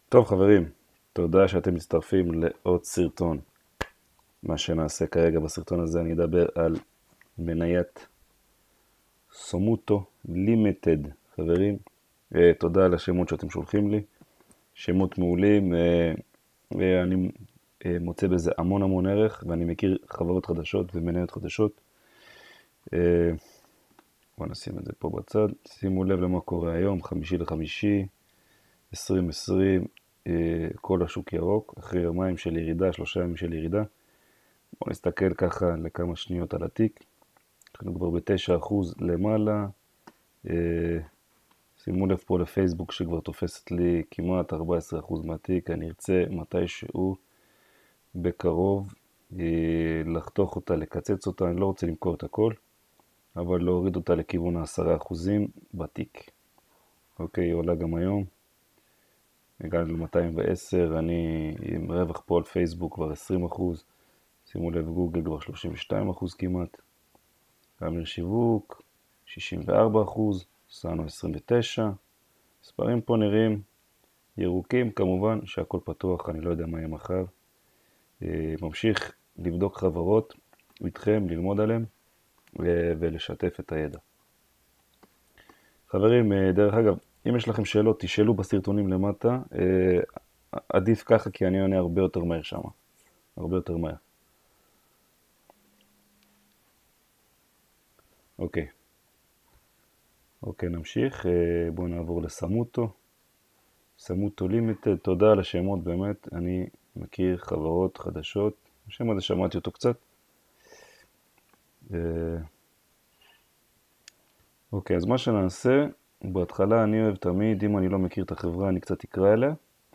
טוב חברים, תודה שאתם מצטרפים לעוד סרטון. מה שנעשה כרגע בסרטון הזה, אני אדבר על מניית סומוטו לימיטד. חברים, תודה על השמות שאתם שולחים לי, שמות מעולים, ואני מוצא בזה המון ערך, ואני מכיר חברות חדשות ומניות חדשות. בואו נשים את זה פה בצד. שימו לב למה קורה היום, 5/5 2020, כל השוק ירוק, אחרי יומיים של ירידה, 3 ימים של ירידה. בואו נסתכל ככה לכמה שניות על התיק. אנחנו כבר ב9% למעלה. שימו לב פה לפייסבוק שכבר תופסת לי כמעט 14% מהתיק. אני ארצה מתישהו בקרוב לחתוך אותה, לקצץ אותה. אני לא רוצה למכור את הכל, אבל להוריד אותה לכיוון 10% בתיק. אוקיי, היא עולה גם היום. הגענו ל-210, אני עם רווח פה על פייסבוק כבר 20%, שימו לב גוגל כבר 32% כמעט, אמיר שיווק 64%, סאנו 29%, מספרים פה נראים ירוקים, כמובן שהכל פתוח, אני לא יודע מה יהיה מחר. ממשיך לבדוק חברות איתכם, ללמוד עליהם ולשתף את הידע. חברים, דרך אגב, אם יש לכם שאלות, תשאלו בסרטונים למטה. עדיף ככה כי אני עונה הרבה יותר מהר שם. הרבה יותר מהר. אוקיי. אוקיי, נמשיך. בואו נעבור לסמוטו. סמוטו לימיטד, תודה על השמות באמת. אני מכיר חברות חדשות. השם הזה שמעתי אותו קצת. אוקיי, אז מה שנעשה, בהתחלה אני אוהב תמיד, אם אני לא מכיר את החברה, אני קצת אקרא אליה.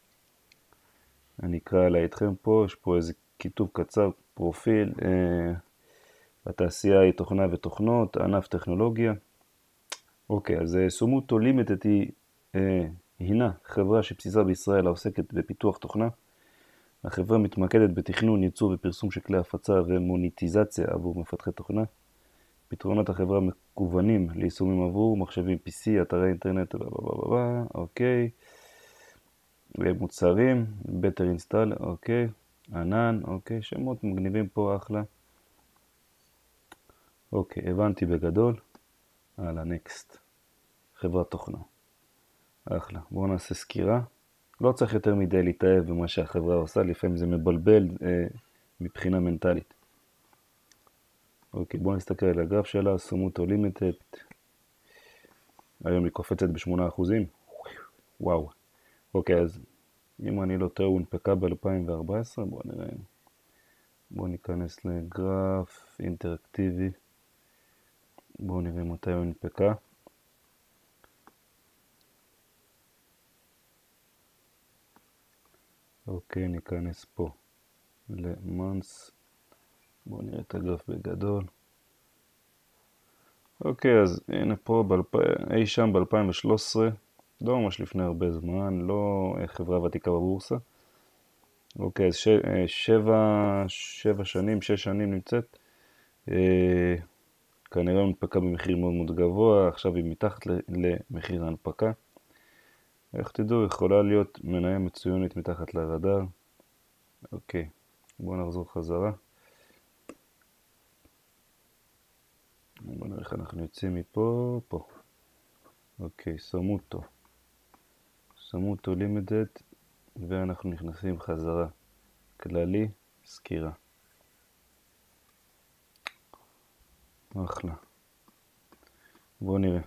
אני אקרא אליה איתכם פה, יש פה איזה כיתוב קצר, פרופיל, התעשייה היא תוכנה ותוכנות, ענף טכנולוגיה. אוקיי, אז סומוטו לימיטד הינה חברה שבסיסה בישראל העוסקת בפיתוח תוכנה. החברה מתמקדת בתכנון, ייצור ופרסום של כלי הפצה ומוניטיזציה עבור מפתחי תוכנה. פתרונות החברה מקוונים ליישומים עבור מחשבים PC, אתרי אינטרנט, אוקיי. מוצרים, Better Install, אוקיי. ענן, אוקיי. שמות מגניבים פה, אחלה. אוקיי, הבנתי בגדול. הלאה, נקסט. חברת תוכנה. אחלה. בואו נעשה סקירה. לא צריך יותר מדי להתאהב במה שהחברה עושה, לפעמים זה מבלבל מבחינה מנטלית. אוקיי, בואו נסתכל על הגרף שלה, סומוטו לימיטד. היום היא קופצת ב8%. וואו. אוקיי, אז אם אני לא טועה, הוא הונפקה ב-2014. בואו נראה. בואו ניכנס לגרף אינטראקטיבי. בואו נראה מתי הוא הונפקה. אוקיי, ניכנס פה למאנס. בואו נראה את הגרף בגדול. אוקיי, אז הנה פה אי שם ב-2013, לא ממש לפני הרבה זמן, לא חברה ותיקה בבורסה. אוקיי, אז 6 שנים נמצאת. כנראה מנפקה במחיר מאוד גבוה, עכשיו היא מתחת למחיר ההנפקה. איך תדעו, יכולה להיות מניה מצוינת מתחת לרדאר. אוקיי, בואו נחזור חזרה. בואו נראה איך אנחנו יוצאים מפה, פה. אוקיי, סמוטו לימיטד, ואנחנו נכנסים חזרה. כללי, סקירה. אחלה. בואו נראה.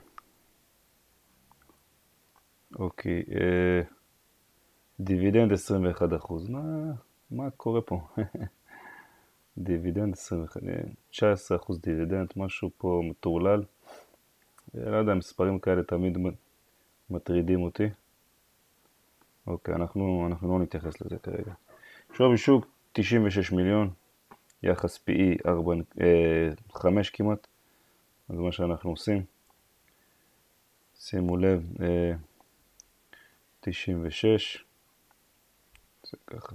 אוקיי, דיבידנד 21%. מה קורה פה? דיבידנד 21%, 19% דיבידנד, משהו פה מטורלל. לא יודע, מספרים כאלה תמיד מטרידים אותי. אוקיי, אנחנו לא נתייחס לזה כרגע. שווי שוק 96 מיליון, יחס PE 5 כמעט. אז מה שאנחנו עושים, שימו לב, 96, זה ככה,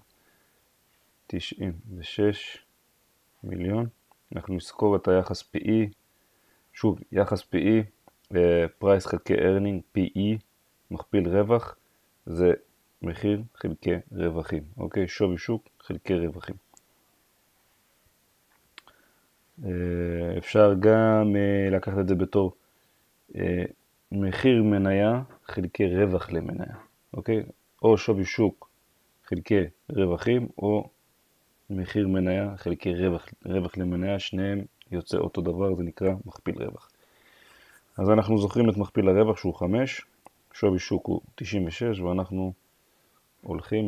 96 מיליון. אנחנו נזכור את היחס PE, שוב, יחס PE, פרייס חלקי earning, PE, מכפיל רווח, זה מחיר חלקי רווחים, אוקיי? שווי שוק חלקי רווחים. אפשר גם לקחת את זה בתור מחיר מניה חלקי רווח למניה, אוקיי? או שווי שוק חלקי רווחים, או מחיר מניה חלקי רווח למניה, שניהם יוצא אותו דבר, זה נקרא מכפיל רווח. אז אנחנו זוכרים את מכפיל הרווח שהוא 5, שווי שוק הוא 96, ואנחנו הולכים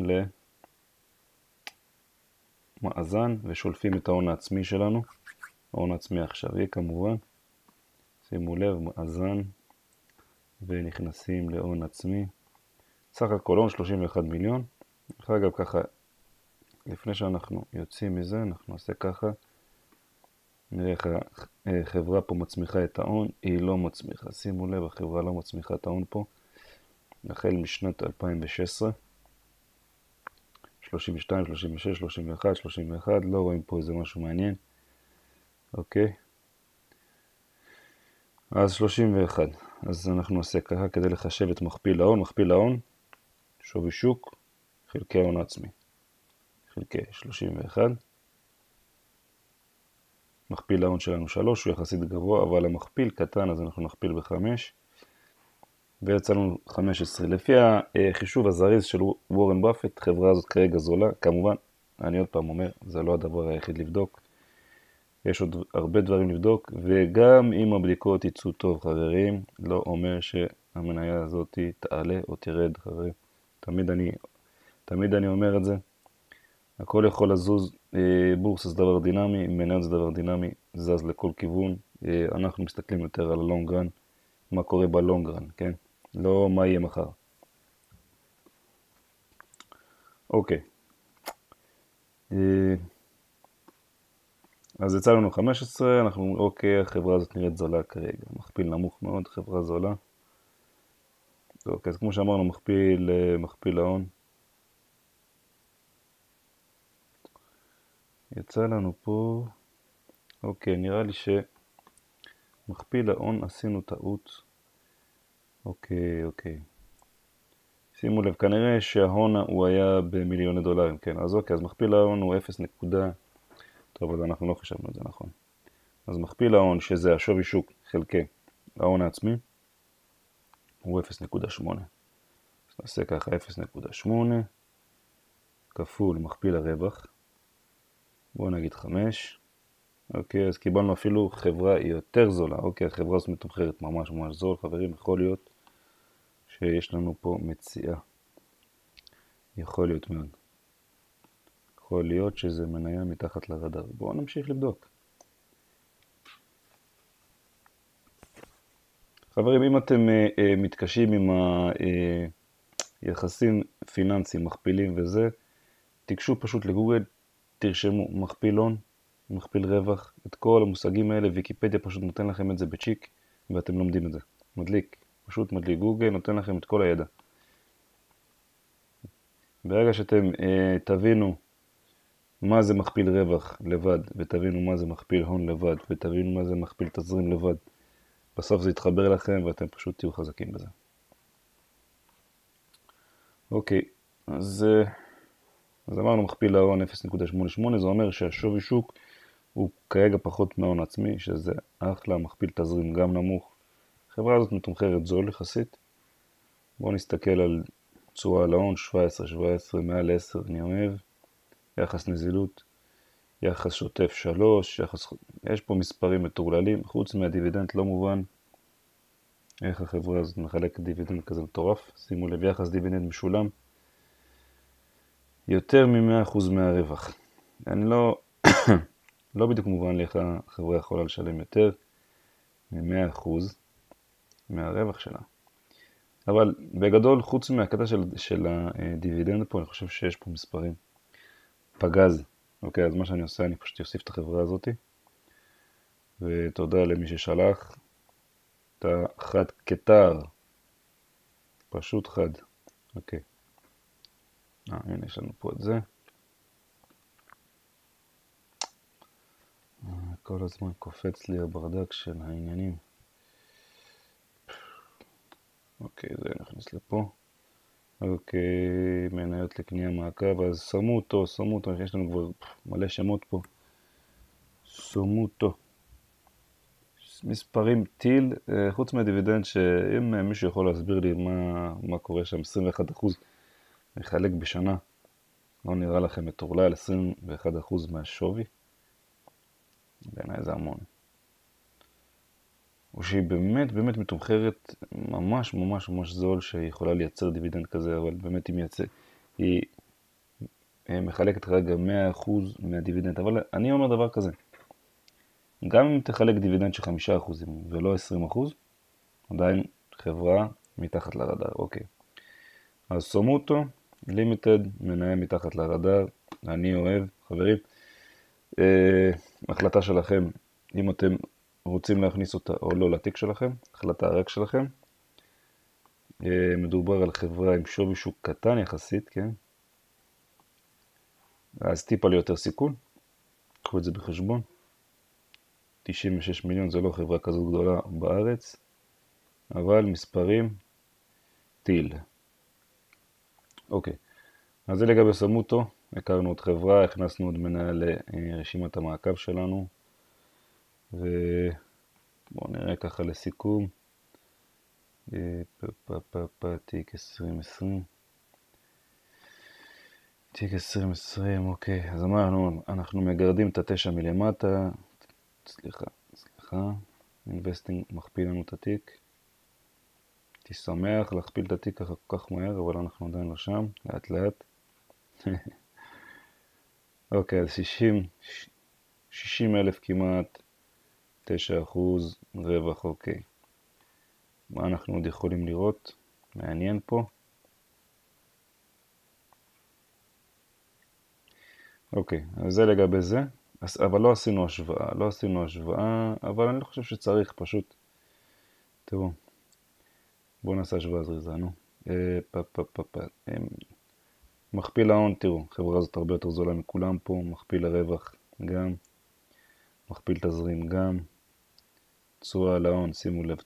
למאזן ושולפים את ההון העצמי שלנו. ההון העצמי העכשווי כמובן. שימו לב, מאזן, ונכנסים להון עצמי. סך הכל הון 31 מיליון. דרך אגב, ככה, לפני שאנחנו יוצאים מזה, אנחנו נעשה ככה. נראה איך החברה פה מצמיחה את ההון. היא לא מצמיחה. שימו לב, החברה לא מצמיחה את ההון פה. החל משנת 2016. 32, 36, 31, 31, לא רואים פה איזה משהו מעניין. אוקיי. אז 31. אז אנחנו נעשה ככה כדי לחשב את מכפיל ההון. מכפיל ההון, שווי שוק, חלקי ההון העצמי. חלקי 31. מכפיל ההון שלנו 3, הוא יחסית גבוה, אבל המכפיל קטן, אז אנחנו נכפיל ב-5. ויצאנו 15. לפי החישוב הזריז של וורן באפט, חברה הזאת כרגע זולה. כמובן, אני עוד פעם אומר, זה לא הדבר היחיד לבדוק. יש עוד הרבה דברים לבדוק, וגם אם הבדיקות יצאו טוב, חברים, לא אומר שהמניה הזאת תעלה או תרד, חברים. תמיד אני אומר את זה. הכל יכול לזוז, בורסה זה דבר דינמי, מניות זה דבר דינמי, זז לכל כיוון. אנחנו מסתכלים יותר על הלונגרן, מה קורה בלונגרן, כן? לא מה יהיה מחר. אוקיי. אז יצא לנו 15, אנחנו אוקיי, החברה הזאת נראית זולה כרגע. מכפיל נמוך מאוד, חברה זולה. אוקיי, אז כמו שאמרנו, מכפיל ההון. יצא לנו פה, אוקיי, נראה לי שמכפיל ההון עשינו טעות. אוקיי. שימו לב, כנראה שההון הוא היה במיליוני דולרים, כן, אז אוקיי, אז מכפיל ההון הוא 0. טוב, אז אנחנו לא חשבנו את זה נכון. אז מכפיל ההון, שזה השווי שוק חלקי ההון העצמי, הוא 0.8. אז נעשה ככה 0.8 כפול מכפיל הרווח. בואו נגיד 5. אוקיי, אז קיבלנו אפילו חברה יותר זולה. אוקיי, החברה הזאת מתומחרת ממש זול. חברים, יכול להיות שיש לנו פה מציאה. יכול להיות מאוד. יכול להיות שזה מניה מתחת לרדאר. בואו נמשיך לבדוק. חברים, אם אתם מתקשים עם היחסים פיננסיים, מכפילים וזה, תיגשו פשוט לגוגל, תרשמו מכפיל הון, מכפיל רווח, את כל המושגים האלה, ויקיפדיה פשוט נותן לכם את זה בצ'יק, ואתם לומדים את זה. פשוט מדליק גוגל, נותן לכם את כל הידע. ברגע שאתם תבינו מה זה מכפיל רווח לבד, ותבינו מה זה מכפיל הון לבד, ותבינו מה זה מכפיל תזרים לבד, בסוף זה יתחבר לכם ואתם פשוט תהיו חזקים בזה. אוקיי, אז אמרנו מכפיל ההון 0.88, זה אומר שהשווי שוק הוא כרגע פחות מההון עצמי, שזה אחלה, מכפיל תזרים גם נמוך. החברה הזאת מתומחרת זול יחסית. בואו נסתכל על תשואה על ההון, 17, מעל 10, אני אוהב. יחס נזילות, יחס שוטף 3, יש פה מספרים מטורללים, חוץ מהדיבידנד לא מובן. איך החברה הזאת מחלקת דיבידנד כזה מטורף. שימו לב, יחס דיבידנד משולם. יותר מ-100% מהרווח. אני לא בדיוק מובן לי איך החברה יכולה לשלם יותר מ-100% מהרווח שלה. אבל בגדול, חוץ מהקטע של הדיבידנד פה, אני חושב שיש פה מספרים. פגז. אוקיי, אז מה שאני עושה, אני פשוט אוסיף את החברה הזאת. ותודה למי ששלח. את החד קטר. פשוט חד. אוקיי. הנה יש לנו פה את זה. כל הזמן קופץ לי הברדק של העניינים. אוקיי, זה נכנס לפה. אוקיי, מניות לקנייה מעקב, אז שמו אותו, יש לנו כבר מלא שמות פה. שמו אותו. מספרים טיל, חוץ מהדיבידנד שאם מישהו יכול להסביר לי מה קורה שם, 21% מחלק בשנה, לא נראה לכם מטורלל, 21% מהשווי? בעיניי זה המון. או שהיא באמת באמת מתומחרת ממש ממש ממש זול שהיא יכולה לייצר דיבידנד כזה, אבל באמת היא מחלקת רגע 100% מהדיבידנד, אבל אני אומר דבר כזה, גם אם תחלק דיבידנד של 5% ולא 20%, עדיין חברה מתחת לרדאר, אוקיי. אז סומוטו, לימיטד, מניה מתחת לרדאר, אני אוהב, חברים. החלטה שלכם, אם אתם רוצים להכניס אותה או לא לתיק שלכם, החלטה רק שלכם. מדובר על חברה עם שווי שוק קטן יחסית, כן? אז טיפה ליותר סיכון, קחו את זה בחשבון. 96 מיליון זה לא חברה כזאת גדולה בארץ, אבל מספרים טיל. אוקיי, אז זה לגבי סמוטו, הכרנו עוד חברה, הכנסנו עוד מניה לרשימת המעקב שלנו, ובואו נראה ככה לסיכום, תיק 2020, תיק 2020, אוקיי, אז אמרנו, אנחנו מגרדים את 9 מלמטה, סליחה, אינבסטינג מכפיל לנו את התיק, הייתי שמח להכפיל את התיק ככה כל כך מהר, אבל אנחנו עדיין לא שם, לאט לאט. אוקיי, אז 60,000 כמעט, 9% רווח, אוקיי. מה אנחנו עוד יכולים לראות? מעניין פה. אוקיי, אז זה לגבי זה. אבל לא עשינו השוואה, אבל אני לא חושב שצריך, פשוט. תראו, בואו נעשה השוואה זריזה, נו. מכפיל ההון, תראו, חברה הזאת הרבה יותר זולה מכולם פה, מכפיל הרווח גם, מכפיל תזרים גם, תשואה על ההון, שימו לב,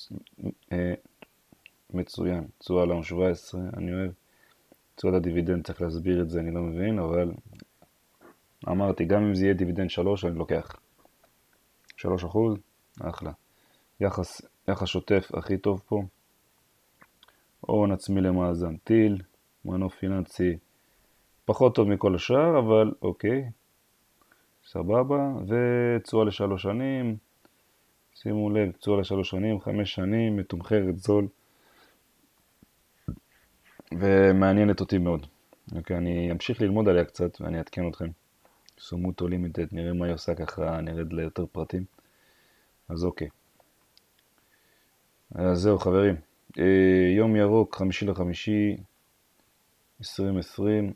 מצוין, תשואה על ההון 17, אני אוהב, תשואה לדיבידנד, צריך להסביר את זה, אני לא מבין, אבל אמרתי, גם אם זה יהיה דיבידנד 3, אני לוקח 3%, אחלה. יחס שוטף הכי טוב פה, הון עצמי למאזן טיל, מנוף פיננסי פחות טוב מכל השאר, אבל אוקיי, סבבה, ותשואה ל3 שנים, שימו לב, תשואה ל3 שנים, 5 שנים, מתומחרת זול, ומעניינת אותי מאוד. אוקיי, אני אמשיך ללמוד עליה קצת ואני אעדכן אתכם. סומוטו לימיטד, נראה מה היא עושה ככה, נרד ליותר פרטים. אז אוקיי. אז זהו חברים, יום ירוק, 5/5/2020,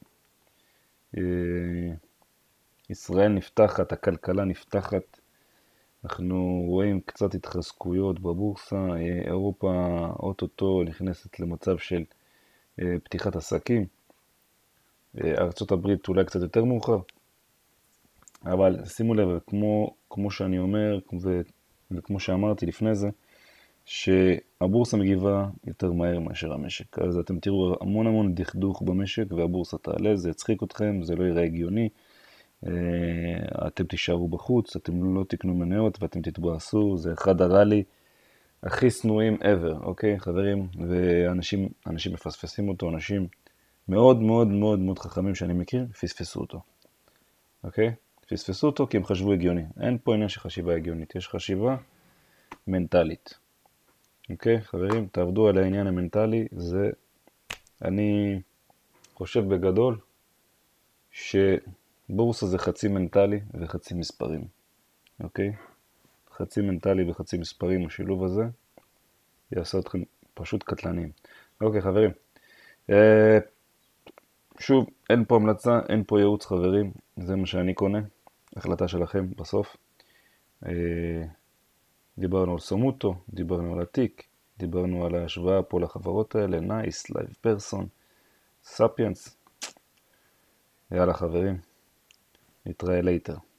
ישראל נפתחת, הכלכלה נפתחת, אנחנו רואים קצת התחזקויות בבורסה, אירופה אוטוטו נכנסת למצב של פתיחת עסקים, ארצות הברית אולי קצת יותר מאוחר, אבל שימו לב, כמו שאני אומר וכמו שאמרתי לפני זה, שהבורסה מגיבה יותר מהר מאשר המשק. אז אתם תראו המון דכדוך במשק והבורסה תעלה, זה יצחיק אתכם, זה לא יראה הגיוני, אתם תישארו בחוץ, אתם לא תקנו מניות ואתם תתבאסו, זה אחד הראלי הכי שנואים ever, אוקיי חברים? ואנשים מפספסים אותו, אנשים מאוד חכמים שאני מכיר, פספסו אותו, אוקיי? פספסו אותו כי הם חשבו הגיוני, אין פה עניין של חשיבה הגיונית, יש חשיבה מנטלית. אוקיי, חברים, תעבדו על העניין המנטלי, אני חושב בגדול שבורסה זה חצי מנטלי וחצי מספרים. אוקיי? חצי מנטלי וחצי מספרים, השילוב הזה יעשה אתכם פשוט קטלניים. אוקיי, חברים. שוב, אין פה המלצה, אין פה ייעוץ חברים, זה מה שאני קונה, החלטה שלכם בסוף. דיברנו על סומוטו, דיברנו על התיק, דיברנו על ההשוואה פה לחברות האלה, נייס, לייב פרסון, ספיאנס. יאללה חברים, נתראה later.